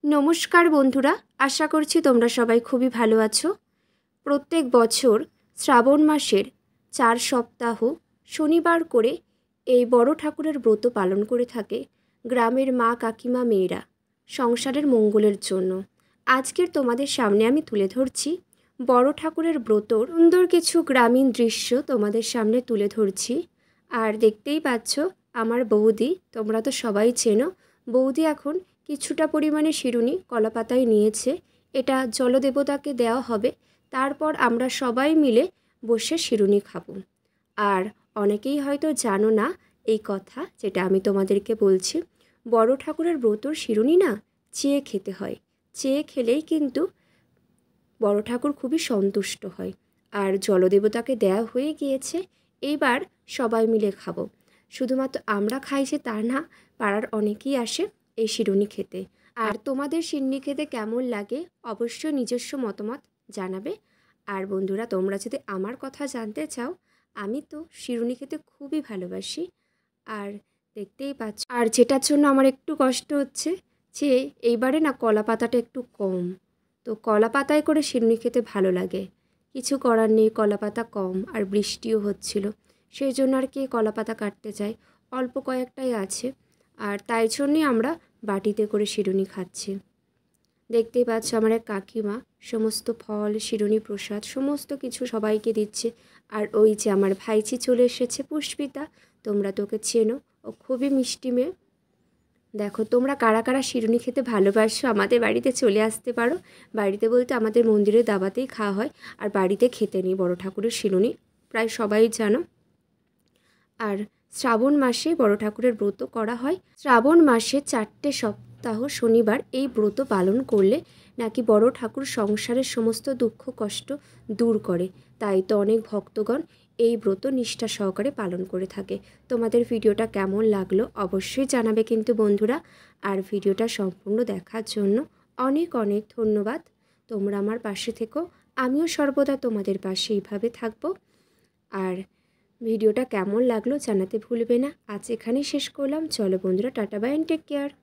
নমস্কার বন্ধুরা, আশা করছি তোমরা সবাই খুবই ভালো আছো। প্রত্যেক বছর শ্রাবণ মাসের 4 সপ্তাহ শনিবার করে এই বড় ঠাকুরের ব্রত পালন করে থাকে গ্রামের মা কাকিমা মেয়েরা সংসারের মঙ্গলের জন্য। আজকের তোমাদের সামনে আমি তুলে ধরছি বড় ঠাকুরের ব্রতর সুন্দর কিছু গ্রামীণ দৃশ্য তোমাদের সামনে তুলে ধরছি। আর দেখতেই পাচ্ছ আমার বৌদি, তোমরা তো সবাই চেনো, বৌদি এখন কিছুটা পরিমাণে শিরুনি কলাপাতায় নিয়েছে। এটা জলদেবতাকে দেওয়া হবে, তারপর আমরা সবাই মিলে বসে শিরুনি খাবো। আর অনেকেই হয়তো জানো না এই কথা, যেটা আমি তোমাদেরকে বলছি। বড় ঠাকুরের ব্রতর শিরুনি না চেয়ে খেতে হয়, চেয়ে খেলেই কিন্তু বড় ঠাকুর খুবই সন্তুষ্ট হয়। আর জলদেবতাকে দেওয়া হয়ে গিয়েছে, এইবার সবাই মিলে খাবো। শুধুমাত্র আমরা খাইছে তা না, পাড়ার অনেকেই আসে এই শিরুনি খেতে। আর তোমাদের শিরুনি খেতে কেমন লাগে অবশ্যই নিজস্ব মতামত জানাবে। আর বন্ধুরা, তোমরা যদি আমার কথা জানতে চাও, আমি তো শিরুনি খেতে খুবই ভালোবাসি। আর দেখতেই পাচ্ছ, আর যেটার জন্য আমার একটু কষ্ট হচ্ছে যে এইবারে না কলা পাতাটা একটু কম, তো কলা পাতায় করে শিরুনি খেতে ভালো লাগে। কিছু করার নেই, কলা পাতা কম আর বৃষ্টিও হচ্ছিল, সেই জন্য আর কি কলা পাতা কাটতে চাই, অল্প কয়েকটাই আছে। আর তাই জন্যই আমরা বাটিতে করে শিরুনি খাচ্ছি। দেখতেই পাচ্ছ আমার এক কাকিমা সমস্ত ফল, শিরুনি, প্রসাদ সমস্ত কিছু সবাইকে দিচ্ছে। আর ওই যে আমার ভাইঝি চলে এসেছে, পুষ্পিতা, তোমরা তোকে চেনো, ও খুবই মিষ্টি মেয়ে। দেখো তোমরা কারা কারা শিরুনি খেতে ভালোবাসো, আমাদের বাড়িতে চলে আসতে পারো। বাড়িতে বলতে আমাদের মন্দিরের দাওয়াতেই খাওয়া হয়, আর বাড়িতে খেতে নেই বড় ঠাকুরের শিরুনি, প্রায় সবাই জানো। আর শ্রাবণ মাসে বড় ঠাকুরের ব্রত করা হয়। শ্রাবণ মাসে 4টে সপ্তাহ শনিবার এই ব্রত পালন করলে নাকি বড় ঠাকুর সংসারের সমস্ত দুঃখ কষ্ট দূর করে। তাই তো অনেক ভক্তগণ এই ব্রত নিষ্ঠা সহকারে পালন করে থাকে। তোমাদের ভিডিওটা কেমন লাগলো অবশ্যই জানাবে কিন্তু বন্ধুরা। আর ভিডিওটা সম্পূর্ণ দেখার জন্য অনেক অনেক ধন্যবাদ। তোমরা আমার পাশে থেকো, আমিও সর্বদা তোমাদের পাশে এইভাবে থাকবো। আর ভিডিওটা কেমন লাগলো জানাতে ভুলবে না। আজ এখানেই শেষ করলাম। চলো বন্ধুরা, tata bye and take care.